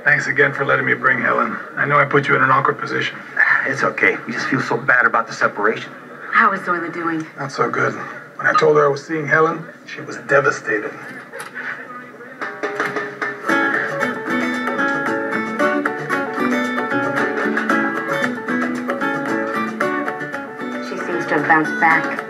Thanks again for letting me bring Helen. I know I put you in an awkward position. It's okay. We just feel so bad about the separation. How is Zoila doing? Not so good. When I told her I was seeing Helen, she was devastated. She seems to have bounced back.